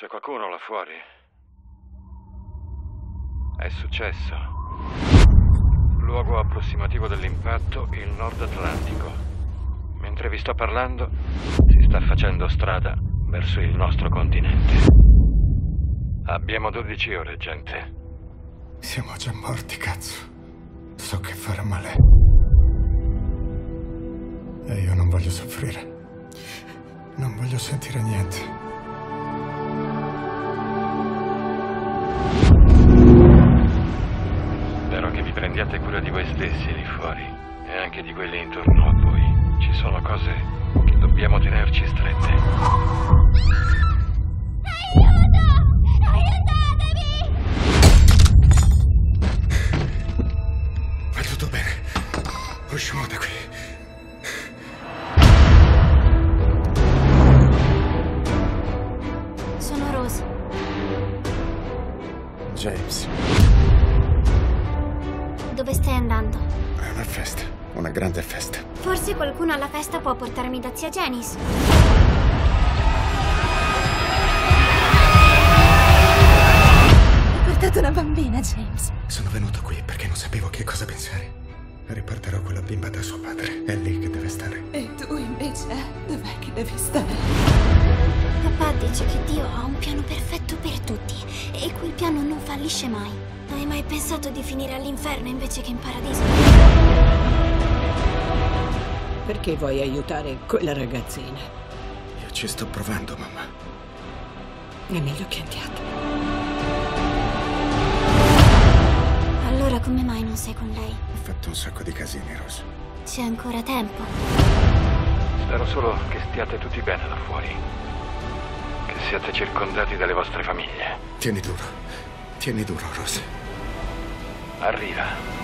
C'è qualcuno là fuori? È successo. Luogo approssimativo dell'impatto, il Nord Atlantico. Mentre vi sto parlando, si sta facendo strada verso il nostro continente. Abbiamo 12 ore, gente. Siamo già morti, cazzo. So che farà male. E io non voglio soffrire. Non voglio sentire niente. Spero che vi prendiate cura di voi stessi lì fuori e anche di quelli intorno a voi. Ci sono cose che dobbiamo tenerci strette. Aiuto! Aiutatevi! Va tutto bene. Usciamo da qui. Sono Rose. James, Dove stai andando? è una festa. Una grande festa. Forse qualcuno alla festa può portarmi da zia Janice. Hai portato una bambina, James. Sono venuto qui perché non sapevo che cosa pensare. Riporterò quella bimba da suo padre. È lì che deve stare. E tu invece dov'è che devi stare? Papà dice che Dio ha un piano perfetto per tutti e quel piano non fallisce mai. Hai mai pensato di finire all'inferno invece che in paradiso? Perché vuoi aiutare quella ragazzina? Io ci sto provando, mamma. È meglio che andiate. Allora come mai non sei con lei? Ho fatto un sacco di casini, Rose. C'è ancora tempo. Spero solo che stiate tutti bene là fuori. Che siate circondati dalle vostre famiglie. Tieni duro. Tieni duro, Rose. Arriva.